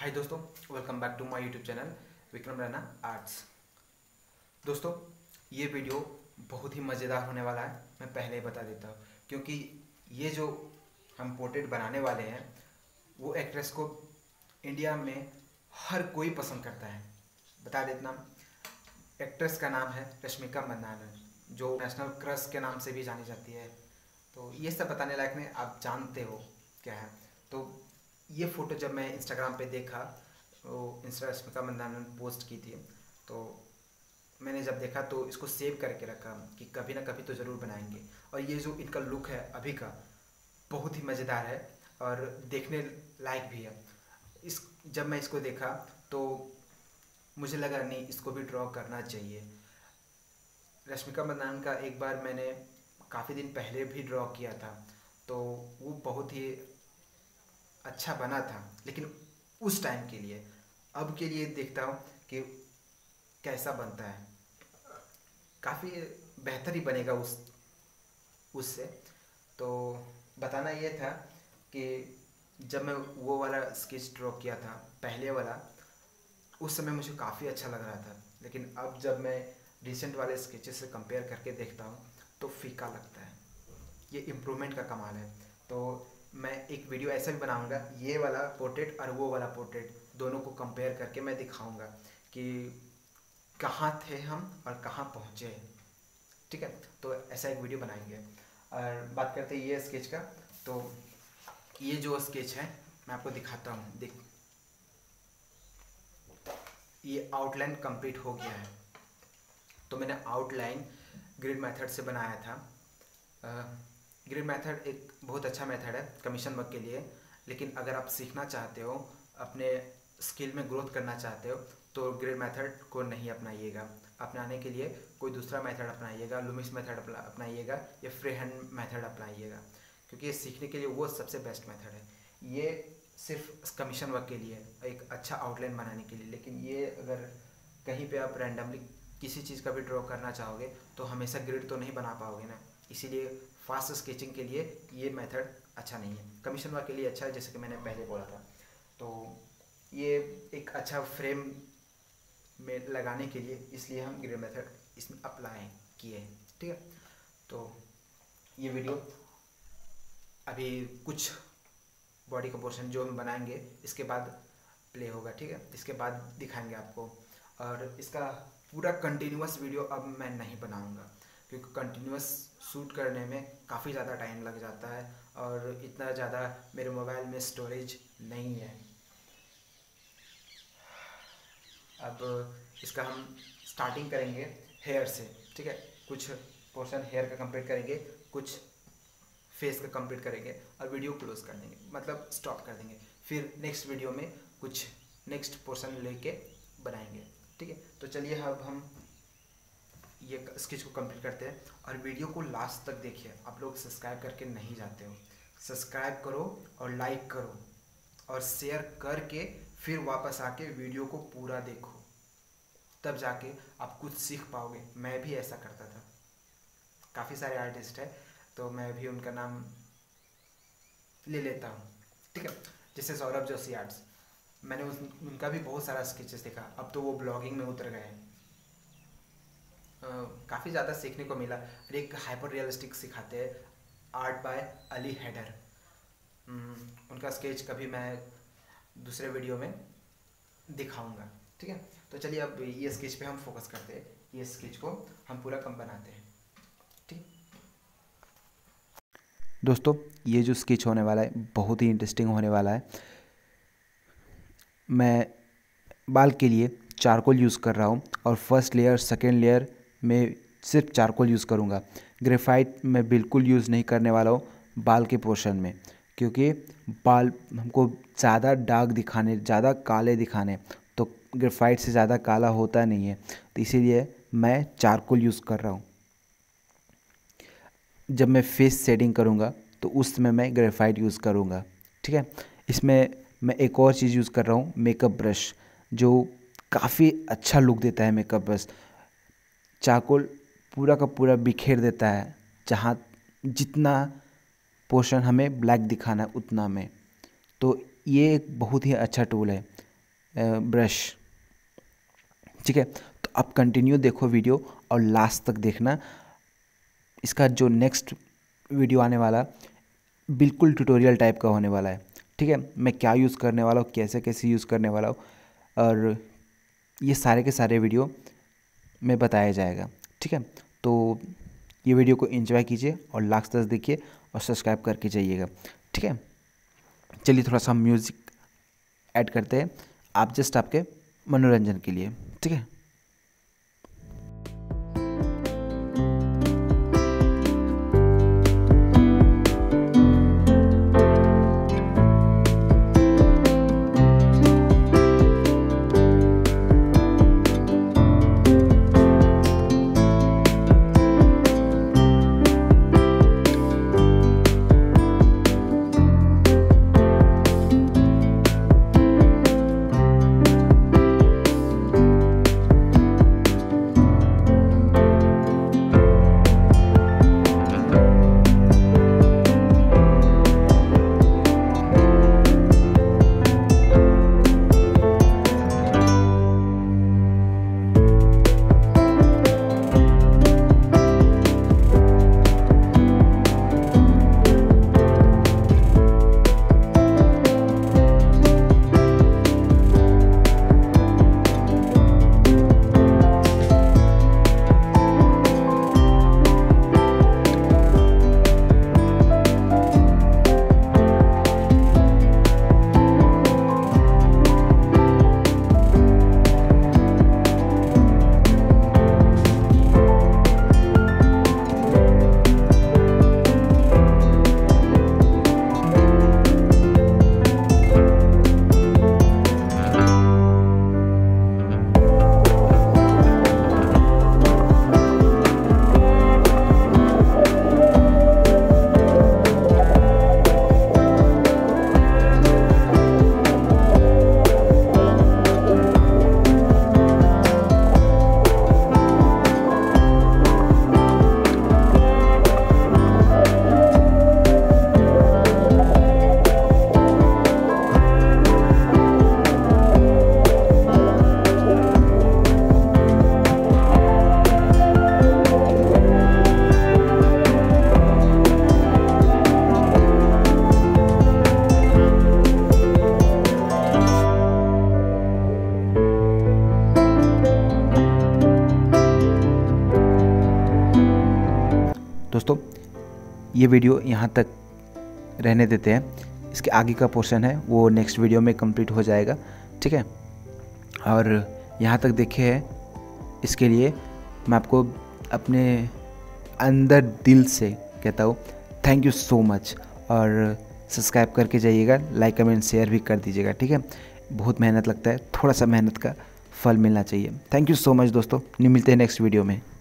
हाय दोस्तों, welcome back to my YouTube channel Vikram Raina arts. दोस्तों, ये वीडियो बहुत ही मज़ेदार होने वाला है। मैं पहले ही बता देता हूँ, क्योंकि ये जो हम पोर्ट्रेट बनाने वाले हैं वो एक्ट्रेस को इंडिया में हर कोई पसंद करता है। बता देता, एक्ट्रेस का नाम है रश्मिका मंदाना, जो नेशनल क्रश के नाम से भी जानी जाती है। तो ये सब बताने लायक नहीं, आप जानते हो क्या है। तो ये फ़ोटो जब मैं इंस्टाग्राम पे देखा, वो इंस्टा रश्मिका मंदाना ने पोस्ट की थी, तो मैंने जब देखा तो इसको सेव करके रखा कि कभी ना कभी तो ज़रूर बनाएंगे। और ये जो इनका लुक है अभी का, बहुत ही मज़ेदार है और देखने लायक भी है। इस जब मैं इसको देखा तो मुझे लगा नहीं, इसको भी ड्रॉ करना चाहिए। रश्मिका मंदाना का एक बार मैंने काफ़ी दिन पहले भी ड्रॉ किया था, तो वो बहुत ही अच्छा बना था, लेकिन उस टाइम के लिए। अब के लिए देखता हूँ कि कैसा बनता है, काफ़ी बेहतर ही बनेगा उससे। तो बताना ये था कि जब मैं वो वाला स्केच ड्रॉ किया था, पहले वाला, उस समय मुझे काफ़ी अच्छा लग रहा था, लेकिन अब जब मैं रिसेंट वाले स्केचेस से कंपेयर करके देखता हूँ तो फीका लगता है। ये इम्प्रूवमेंट का कमाल है। तो मैं एक वीडियो ऐसा भी बनाऊंगा, ये वाला पोर्ट्रेट और वो वाला पोर्ट्रेट दोनों को कंपेयर करके मैं दिखाऊंगा कि कहाँ थे हम और कहाँ पहुँचे हैं। ठीक है, तो ऐसा एक वीडियो बनाएंगे। और बात करते हैं ये स्केच का, तो ये जो स्केच है मैं आपको दिखाता हूँ। देख, ये आउटलाइन कंप्लीट हो गया है। तो मैंने आउटलाइन ग्रिड मेथड से बनाया था। ग्रिड मेथड एक बहुत अच्छा मेथड है कमीशन वर्क के लिए, लेकिन अगर आप सीखना चाहते हो, अपने स्किल में ग्रोथ करना चाहते हो, तो ग्रिड मेथड को नहीं अपनाइएगा। अपनाने के लिए कोई दूसरा मेथड अपनाइएगा, लुमिस मेथड अपनाइएगा या फ्री हैंड मेथड अपनाइएगा, क्योंकि ये सीखने के लिए वो सबसे बेस्ट मेथड है। ये सिर्फ कमीशन वर्क के लिए, एक अच्छा आउटलाइन बनाने के लिए। लेकिन ये अगर कहीं पे आप रैंडमली किसी चीज़ का भी ड्रॉ करना चाहोगे तो हमेशा ग्रिड तो नहीं बना पाओगे ना। इसीलिए फास्ट स्केचिंग के लिए ये मेथड अच्छा नहीं है, कमीशन वर्क के लिए अच्छा है, जैसे कि मैंने पहले बोला था। तो ये एक अच्छा फ्रेम में लगाने के लिए इसलिए हम ग्रिड मेथड इसमें अप्लाई किए हैं। ठीक है, तो ये वीडियो अभी कुछ बॉडी का पोर्शन जो हम बनाएंगे इसके बाद प्ले होगा। ठीक है, इसके बाद दिखाएंगे आपको। और इसका पूरा कंटिन्यूअस वीडियो अब मैं नहीं बनाऊंगा, क्योंकि कंटिन्यूअस शूट करने में काफ़ी ज़्यादा टाइम लग जाता है और इतना ज़्यादा मेरे मोबाइल में स्टोरेज नहीं है। अब इसका हम स्टार्टिंग करेंगे हेयर से। ठीक है, कुछ पोर्शन हेयर का कंप्लीट करेंगे, कुछ फेस का कंप्लीट करेंगे और वीडियो क्लोज कर देंगे, मतलब स्टॉप कर देंगे। फिर नेक्स्ट वीडियो में कुछ नेक्स्ट पोर्शन लेके बनाएंगे। ठीक है, तो चलिए अब हम ये स्केच को कंप्लीट करते हैं। और वीडियो को लास्ट तक देखिए। आप लोग सब्सक्राइब करके नहीं जाते हो, सब्सक्राइब करो और लाइक करो और शेयर करके फिर वापस आके वीडियो को पूरा देखो, तब जाके आप कुछ सीख पाओगे। मैं भी ऐसा करता था। काफ़ी सारे आर्टिस्ट हैं, तो मैं भी उनका नाम ले लेता हूँ। ठीक है, जैसे सौरभ जोशी आर्ट्स, मैंने उनका भी बहुत सारा स्केचेस देखा। अब तो वो ब्लॉगिंग में उतर गए हैं। काफ़ी ज़्यादा सीखने को मिला। और एक हाइपर रियलिस्टिक सिखाते हैं, आर्ट बाय अली हैडर। उनका स्केच कभी मैं दूसरे वीडियो में दिखाऊंगा। ठीक है, तो चलिए अब ये स्केच पे हम फोकस करते हैं। ये स्केच को हम पूरा कम बनाते हैं। ठीक, दोस्तों, ये जो स्केच होने वाला है बहुत ही इंटरेस्टिंग होने वाला है। मैं बाल के लिए चारकोल यूज़ कर रहा हूँ और फर्स्ट लेयर सेकेंड लेयर में सिर्फ चारकोल यूज़ करूँगा। ग्रेफाइट मैं बिल्कुल यूज़ नहीं करने वाला हूँ बाल के पोर्शन में, क्योंकि बाल हमको ज़्यादा डार्क दिखाने, ज़्यादा काले दिखाने, तो ग्रेफाइट से ज़्यादा काला होता नहीं है, तो इसीलिए मैं चारकोल यूज़ कर रहा हूँ। जब मैं फेस शेडिंग करूँगा तो उस समय मैं ग्रेफाइट यूज़ करूँगा। ठीक है, इसमें मैं एक और चीज़ यूज़ कर रहा हूँ, मेकअप ब्रश, जो काफ़ी अच्छा लुक देता है। मेकअप ब्रश चारकोल पूरा का पूरा बिखेर देता है, जहाँ जितना पोर्शन हमें ब्लैक दिखाना है उतना में। तो ये एक बहुत ही अच्छा टूल है। ब्रश। ठीक है, तो आप कंटिन्यू देखो वीडियो और लास्ट तक देखना। इसका जो नेक्स्ट वीडियो आने वाला बिल्कुल ट्यूटोरियल टाइप का होने वाला है। ठीक है, मैं क्या यूज़ करने वाला हूँ, कैसे कैसे यूज़ करने वाला हूँ, और ये सारे के सारे वीडियो में बताया जाएगा। ठीक है, तो ये वीडियो को एंजॉय कीजिए और लास्ट तक देखिए और सब्सक्राइब करके जाइएगा। ठीक है, चलिए थोड़ा सा म्यूज़िक ऐड करते हैं, आप जस्ट आपके मनोरंजन के लिए। ठीक है, दोस्तों ये वीडियो यहाँ तक रहने देते हैं। इसके आगे का पोर्शन है वो नेक्स्ट वीडियो में कंप्लीट हो जाएगा। ठीक है, और यहाँ तक देखे हैं इसके लिए मैं आपको अपने अंदर दिल से कहता हूँ थैंक यू सो मच। और सब्सक्राइब करके जाइएगा, लाइक कमेंट शेयर भी कर दीजिएगा। ठीक है, बहुत मेहनत लगता है, थोड़ा सा मेहनत का फल मिलना चाहिए। थैंक यू सो मच दोस्तों, मिलते हैं नेक्स्ट वीडियो में।